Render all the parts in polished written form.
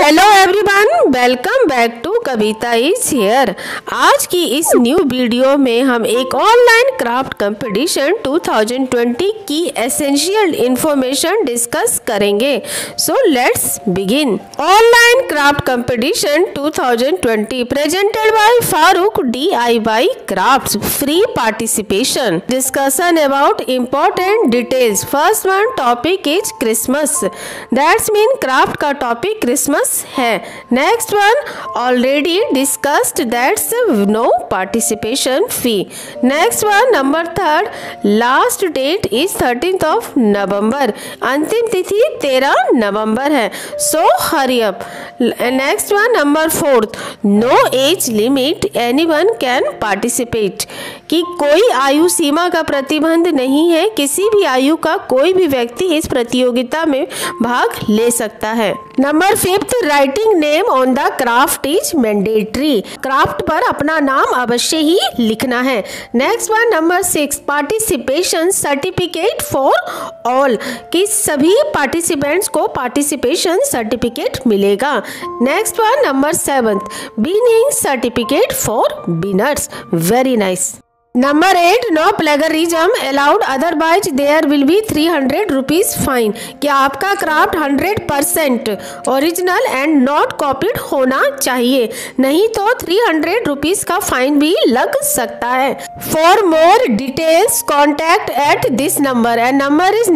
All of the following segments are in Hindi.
Hello everyone, welcome back to Kavita is here. आज की इस न्यू वीडियो में हम एक ऑनलाइन क्राफ्ट कंपटीशन 2020 की एसेंशियल इंफॉर्मेशन डिस्कस करेंगे। So let's begin. Online craft competition 2020 presented by Farooq DIY crafts, free participation. Discussion about important details. First one topic is Christmas, that's mean craft का टॉपिक क्रिसमस है। Next one already discussed, that's no participation fee. Next one number third, last date is 13th of November, अंतिम तिथि 13 नवंबर है। So hurry up. Next one number fourth, no age limit, anyone can participate, कि कोई आयु सीमा का प्रतिबंध नहीं है, किसी भी आयु का कोई भी व्यक्ति इस प्रतियोगिता में भाग ले सकता है। Number fifth, writing name on the craft is mandatory, craft पर अपना नाम अवश्य ही लिखना है। Next one number six, participation certificate for all, कि सभी पार्टिसिपेंट्स को पार्टिसिपेशन सर्टिफिकेट मिलेगा। Next one number seventh, winning certificate for winners, very nice. Number 8, no plagiarism allowed, otherwise there will be 300 rupees fine, कि आपका craft 100% original and not copied होना चाहिए, नहीं तो 300 रुपीज का फाइन भी लग सकता है। For more details contact at this number, and number is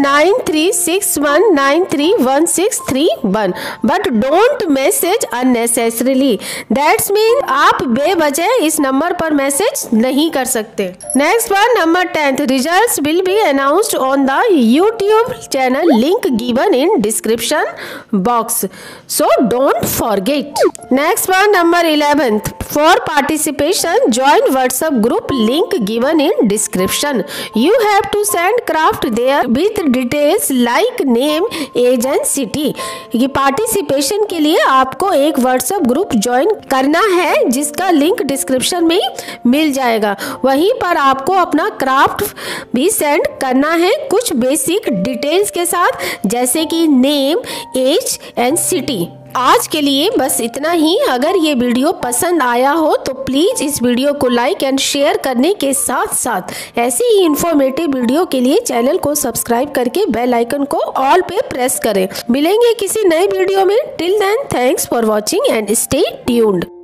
9361931631, but don't message unnecessarily, that's mean आप बेवजह इस नंबर पर मैसेज नहीं कर सकते। Next one number 10th, results will be announced on the YouTube channel, link given in description box, so don't forget. Next one number 11th, for participation join WhatsApp group, link given in description, you have to send craft there with details like name, age and city, ये पार्टिसिपेशन के लिए आपको एक व्हाट्सएप ग्रुप ज्वाइन करना है, जिसका लिंक डिस्क्रिप्शन में मिल जाएगा। वहीं पर आपको अपना क्राफ्ट भी सेंड करना है कुछ बेसिक डिटेल्स के साथ, जैसे कि नेम, एज एंड सिटी। आज के लिए बस इतना ही। अगर ये वीडियो पसंद आया हो तो प्लीज इस वीडियो को लाइक एंड शेयर करने के साथ साथ ऐसी ही इंफॉर्मेटिव वीडियो के लिए चैनल को सब्सक्राइब करके बेल आइकन को ऑल पे प्रेस करें। मिलेंगे किसी नए वीडियो में। Till then, thanks for watching and stay tuned.